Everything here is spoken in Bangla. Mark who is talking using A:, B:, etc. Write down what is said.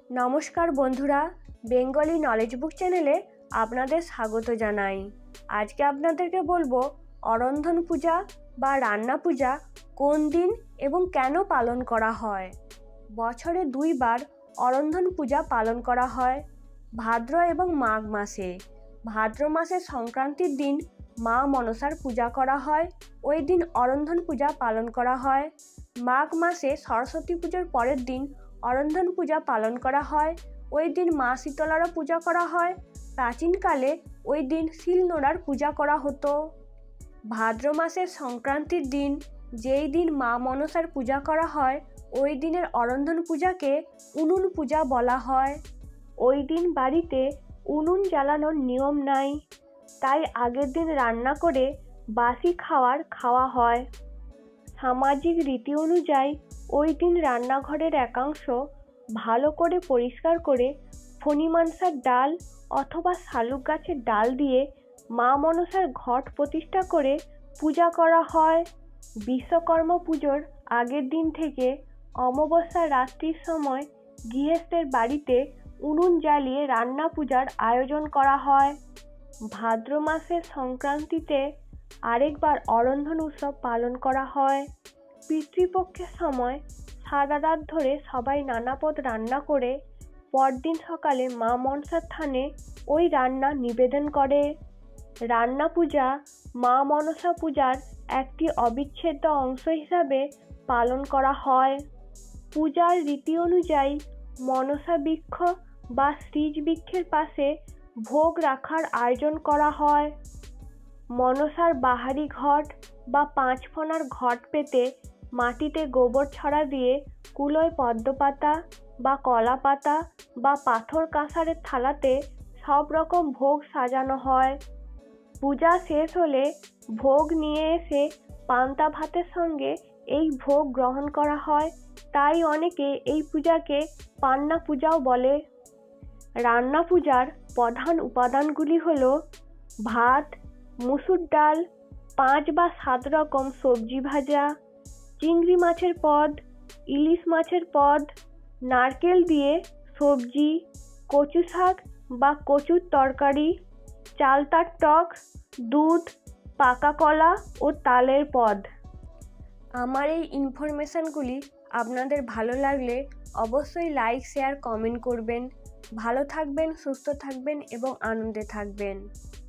A: নমস্কার বন্ধুরা, বেঙ্গলি নলেজ বুক চ্যানেলে আপনাদের স্বাগত জানাই। আজকে আপনাদেরকে বলবো অরন্ধন পূজা বা রান্না পূজা কোন দিন এবং কেন পালন করা হয়। বছরে দুইবার অরন্ধন পূজা পালন করা হয়, ভাদ্র এবং মাঘ মাসে। ভাদ্র মাসের সংক্রান্তির দিন মা মনসার পূজা করা হয়, ওই দিন অরন্ধন পূজা পালন করা হয়। মাঘ মাসে সরস্বতী পুজোর পরের দিন অরন্ধন পূজা পালন করা হয়, ওই দিন মা শীতলারও পূজা করা হয়। প্রাচীনকালে ওই দিন শিলনোড়ার পূজা করা হতো। ভাদ্র মাসের সংক্রান্তির দিন, যেই দিন মা মনসার পূজা করা হয়, ওই দিনের অরন্ধন পূজাকে উনুন পূজা বলা হয়। ওই দিন বাড়িতে উনুন জ্বালানোর নিয়ম নাই, তাই আগের দিন রান্না করে বাসি খাওয়া হয়। সামাজিক রীতি অনুযায়ী ওই দিন রান্নাঘরের একাংশ ভালো করে পরিষ্কার করে ফণিমানসার ডাল অথবা শালুক গাছের ডাল দিয়ে মা মনসার ঘট প্রতিষ্ঠা করে পূজা করা হয়। বিশ্বকর্মা পুজোর আগের দিন থেকে অমাবস্যার রাত্রির সময় গৃহস্থের বাড়িতে উনুন জ্বালিয়ে রান্না পূজার আয়োজন করা হয়। ভাদ্র মাসের সংক্রান্তিতে আরেকবার অরন্ধন উৎসব পালন করা হয়। পিতৃপক্ষের সময় সারা রাত ধরে সবাই নানা পদ রান্না করে পরদিন সকালে মা মনসার থানে ওই রান্না নিবেদন করে। রান্না পূজা মা মনসা পূজার একটি অবিচ্ছেদ্য অংশ হিসাবে পালন করা হয়। পূজার রীতি অনুযায়ী মনসা বৃক্ষ বা শ্রীজ বৃক্ষের পাশে ভোগ রাখার আয়োজন করা হয়। মনসার বাহারি ঘট বা 5 ফণার ঘট পেতে মাটিতে গোবর ছড়া দিয়ে কুলোয় পদ্মপাতা বা কলা পাতা বা পাথর কাঁসারের থালাতে সব রকম ভোগ সাজানো হয়। পূজা শেষ হলে ভোগ নিয়ে এসে পান্তা ভাতের সঙ্গে এই ভোগ গ্রহণ করা হয়, তাই অনেকে এই পূজাকে পান্না পূজাও বলে। রান্না পূজার প্রধান উপাদানগুলি হলো ভাত, মুসুর ডাল, 5 বা 7 রকম সবজি ভাজা, চিংড়ি মাছের পদ, ইলিশ মাছের পদ, নারকেল দিয়ে সবজি, কচু শাক বা কচুর তরকারি, চালতার টক, দুধ, পাকা কলা ও তালের পদ। আমার এই ইনফরমেশনগুলি আপনাদের ভালো লাগলে অবশ্যই লাইক, শেয়ার, কমেন্ট করবেন। ভালো থাকবেন, সুস্থ থাকবেন এবং আনন্দে থাকবেন।